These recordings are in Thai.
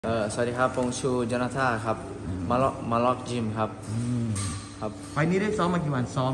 สวัสดีครับผมชูจนาธาครับมาล็อกยิมครับครับไฟล์นี้ได้ซ้อมมากี่วันซ้อม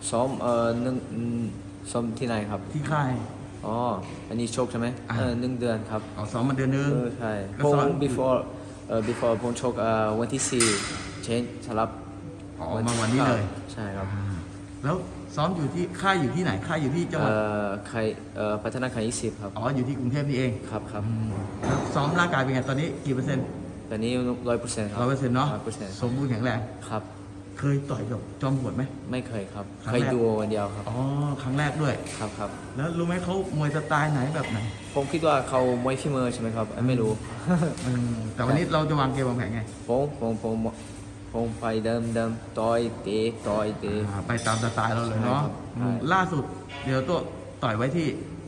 ซ้อมที่ไหนครับที่ค่ายอ๋ออันนี้ชกใช่ไหม1 เดือนครับซ้อมมาเดือนนึงใช่ก็ผมซ้อม before ผมชกวันที่4สลับมาวันนี้เลยใช่ครับแล้วซ้อมอยู่ที่ค่ายอยู่ที่ไหนค่ายอยู่ที่จังหวัดใครพัฒนาคาร20ครับอยู่ที่กรุงเทพนี่เองครับแล้วซ้อมร่างกายเป็นไงตอนนี้กี่เปอร์เซ็นต์ตอนนี้100%ครับ 100%เนาะ 100% สมบูรณ์แข็งแรงครับเคยต่อยกับจอมโหดไหมไม่เคยครับเคยดูวันเดียวครับครั้งแรกด้วยครับแล้วรู้ไหมเขามวยสไตล์ไหนแบบไหนผมคิดว่าเขามวยฝีมือใช่ไหมครับไม่รู้แต่วันนี้เราจะวางเกมวางแผนไงผมไปเดิมต่อยเตะไปตามสไตล์เราเลยเนาะล่าสุดเดี๋ยวตัวต่อยไว้ที่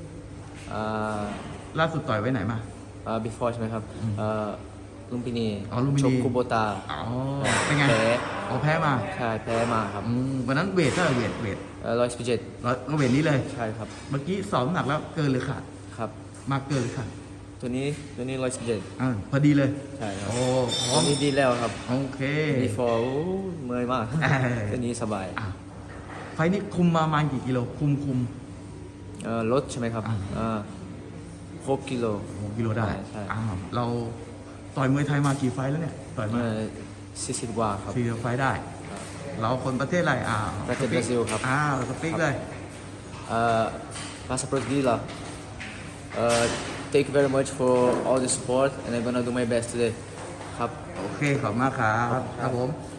ล่าสุดต่อยไว้ไหนมา before ใช่ไหมครับลุมพินีชกคูโบตาเป็นไงแพ้มาใช่แพ้มาครับวันนั้นเวทเท่าไหร่เวท 117 เวทนี้เลยใช่ครับเมื่อกี้สอบน้ำหนักแล้วเกินหรือขาดครับมาเกินหรือขาดตัวนี้117 พอดีเลยใช่ครับตัวนี้ดีแล้วครับโอเค before เมื่อยมากตัวนี้สบายไฟนี้คุมมาประมาณกี่กิโลคุมลดใช่ไหมครับ6 กิโลได้เราต่อยมวยไทยมากี่ไฟแล้วเนี่ยต่อยมา 40 กว่าครับ 40 ไฟได้เราคนประเทศอะไรประเทศบราซิลครับสปีกเลย Passa Portuguesa thank you very much for all the support and I'm gonna do my best today ครับโอเคขอบคุณมากครับผม